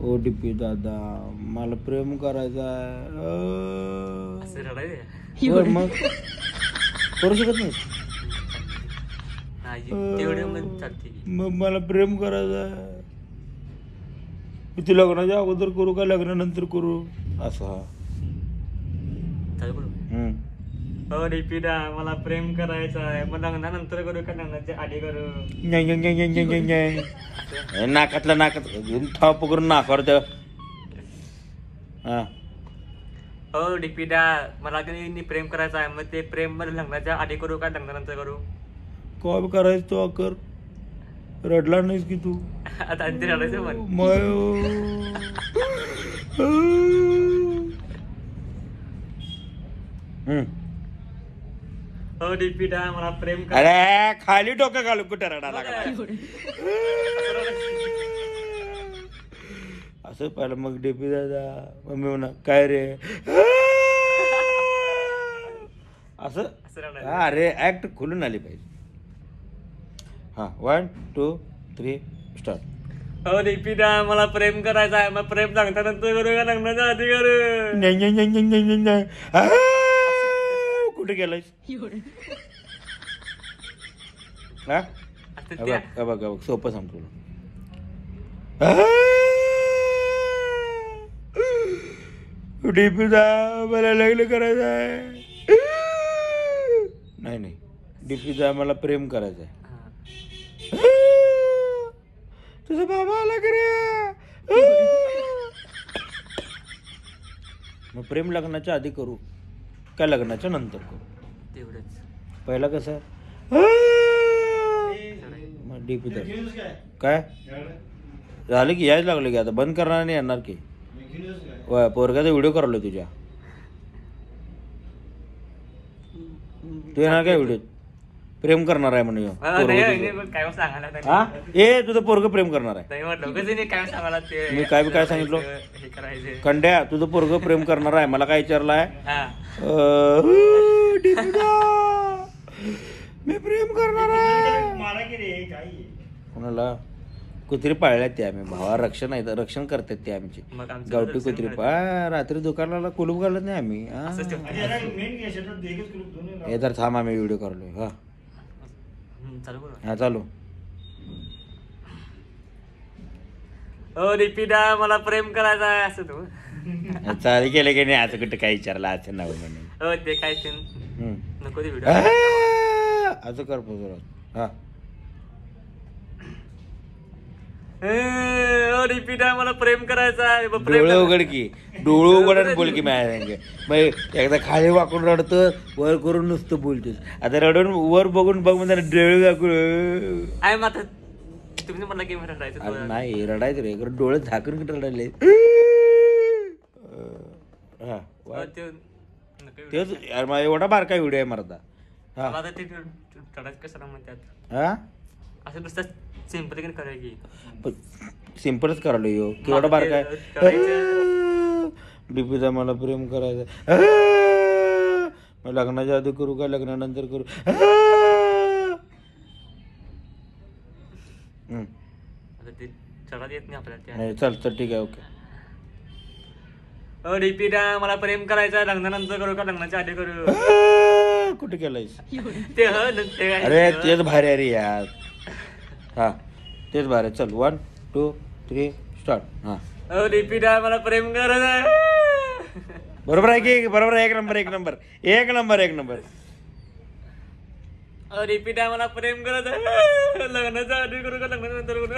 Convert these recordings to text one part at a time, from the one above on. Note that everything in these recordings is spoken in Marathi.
ओ डीपी दादा मला प्रेम करायचं आहे मग करू शकत नाही मग मला प्रेम करायचं आहे ती लग्नाच्या अगोदर करू का लग्नानंतर करू असं हो डीपीडा मला प्रेम करायचं आहे मग लग्नानंतर करू का लग्नाच्या आधी करू नाकातला नाकात थाप करून नाकावर हा हो डीपीडा मला कधी प्रेम करायचं आहे मग ते प्रेम मध्ये लग्नाच्या आधी करू का लग्नानंतर करू कॉल करायचं तो अकर रडला नाहीस की तू आता रडायचं हो डीपीडा मला प्रेम अरे खाली डोकं घालू कुठे रडायला असं पाहिलं मग डीपी दादा मम्मी म्हणा काय रे असं अरे ऍक्ट खुलून आली पाहिजे हा 1 2 3 स्टार्ट हो डीपीडा मला प्रेम करायचं आहे मग प्रेम लग्नानंतर करू का लग्नाच्या आधी करू कुठे गेलायस बघ सोपं सांगतो डीपीदा मला लग्न करायचं आहे नाही डीपीदा मला प्रेम करायचं आहे तुझा बाबा आला की रे मग प्रेम लग्नाच्या आधी करू काय लग्नाच्या नंतर करू तेवढंच पहिला कसं मग डीपीदा काय झालं की यायच लागलं की आता बंद करणार नाही येणार की पोरगाचा व्हिडिओ करलो तुझ्या तू येणार काय व्हिडिओ प्रेम करणार आहे म्हणून ए तुझं पोरग प्रेम करणार आहे मी काय सांगितलं खंड्या तुझं पोरग प्रेम करणार आहे मला काय विचारलाय मी प्रेम करणार आहे कोणाला कुत्री पाळल्यात त्या आम्ही भावा रक्षण करतात ते आमची गावठी कुत्री रात्री दुकानाला कुलूप घालत नाही आम्ही हे तर थांब आम्ही व्हिडिओ करलोय हा चालू हो डीपीडा मला प्रेम करायचं आहे असं तू चालू केलं की नाही असं कुठं काय विचारलं असं नाव म्हणून हो ते काय ते नको ते व्हिडिओ असं कर हा डीपीडा मला प्रेम करायचं आहे डोळे उघड की डोळे उघड बोल की माझ्या मग एकदा खाली वाकून रडतं वर करून नुसतं बोलतोस आता रडून वर बघून बघ म्हणजे डोळे वाकून आहे मग तुम्ही मला गेम रडायचं नाही रडायचं रे डोळे झाकून कुठे रडायले तेच एवढा बारका व्हिडिओ आहे मरदा हा असं नुसतं सिंपल करायची सिंपलच करायला यो केवढा बारका आहे डीपीदा मला प्रेम करायचं मग लग्नाच्या आधी करू का लग्नानंतर करू येत नाही आपल्याला नाही चल ठीक आहे ओके डीपीडा मला प्रेम करायचं लग्नानंतर करू का लग्नाच्या आधी करू कुठे केलायस ते अरे तेच भारी अरे यार हा तेच भारी चल 1 2 3 स्टार्ट हा डीपीडा मला प्रेम करायचं बरोबर आहे की बरोबर आहे एक नंबर डीपीडा मला प्रेम करायचं लग्नाच्या आधी करू का लग्नानंतर करू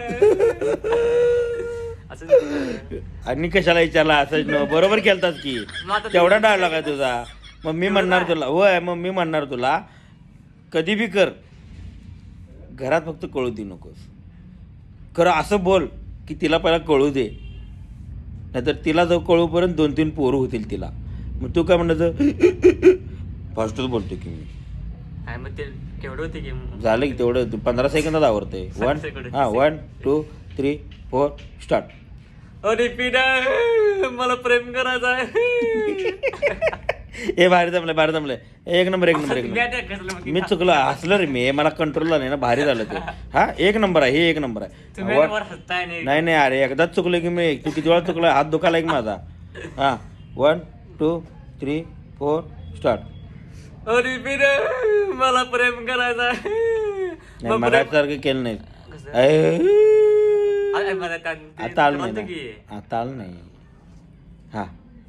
आणि कशाला विचारला असं बरोबर केलतास की तेवढा डायलॉग आहे तुझा मग मी म्हणणार तुला कधी बी कर घरात फक्त कळू दे नकोस खरं असं बोल की तिला पहिला कळू दे नाहीतर तिला जर कळूपर्यंत 2-3 पोरं होतील तिला मग तू काय म्हणायचं फास्टच बोलतो की मी झालं की तेवढं 15 सेकंदात आवडतंय 1 2 3 4 स्टार्ट डीपीडा मला प्रेम करायचं आहे हे भारी जमलंय एक नंबर मी चुकलो हसलं रे मी मला कंट्रोल झालं ना भारी झालं ते हा एक नंबर आहे हे एक नंबर आहे नाही नाही अरे एकदाच चुकलो की मी तू किती वेळा चुकला हात दुखाला की माझा हा 1 2 3 4 स्टार्ट मला प्रेम करायचा नाही मराठीसारखं केलं नाही आता आलं नाही हा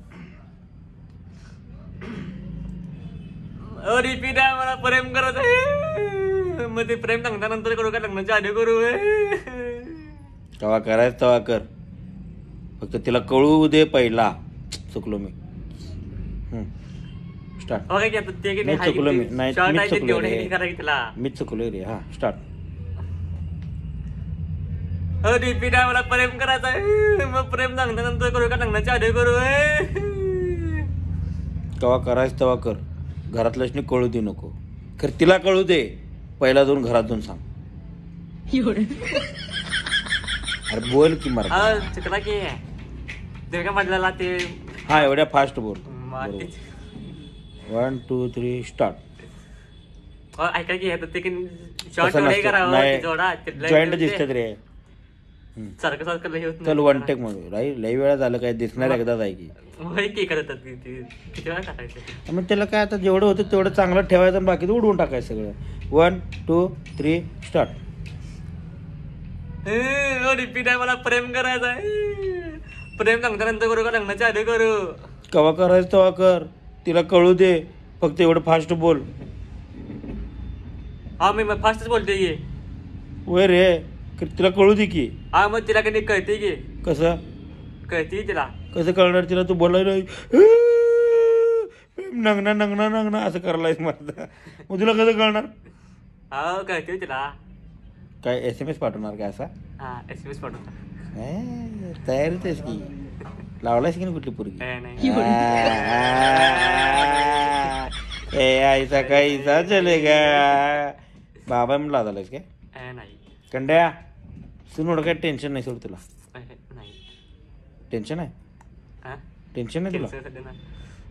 मला प्रेम करायचं मग ते प्रेम सांगता करू का लग्नाच्या आधी करू तेव्हा करायचं तेव्हा कर फक्त तिला कळू दे पहिला चुकलो मी स्टार्ट चुकलो मी मीच चुकलो रे हा स्टार्ट मला प्रेम करायचं मग प्रेम सांगता नंतर करू का लग्नाच्या आधी करू तेव्हा करायचं तेव्हा कर घरातल्याच कळू दे नको खरं तिला कळू दे पहिला जाऊन घरात जाऊन सांग अरे बोल की मरा चुकला की देव का म्हटलेला ते हा एवढ्या फास्ट बोल 1 2 3 स्टार्ट ऐका की ते शॉर्ट करावं जॉईंट दिसतात रे सारखं सारखं लई होत चल वन टेक मध्ये राईट लई वेळा झालं काय दिसणार एकदाच आहे की करतात किती वेळा टाकायचं मग त्याला काय आता जेवढं होतं तेवढं चांगलं ठेवायचं आणि बाकी उडवून टाकायचं सगळं 1 2 3 स्टार्ट रिपीट आहे मला प्रेम करायचं प्रेम सांगता नंतर करू का लग्नाच्या आधी करू केव्हा करायचं तेव्हा कर तिला कळू दे फक्त एवढं फास्ट बोल हा मी फास्टच बोलते की वय रे तिला कळू दे की हा मग तिला कधी कळते की कसं कळते तिला कसं कळणार तिला तू बोलायला नंगना असं करायलायस माझा मग तुला कसं कळणार हा कळते तिला काय SMS पाठवणार काय असा हा SMS पाठवणार तयारीच आहेस की लावलायस की नाही कुठली पोरगी ऐसा कैसा चलेगा बाबा म्हणून लावलायस काय नाही कंड्या सुन काय टेन्शन नाही सोड तुला नाही टेन्शन आहे टेन्शन नाही तुला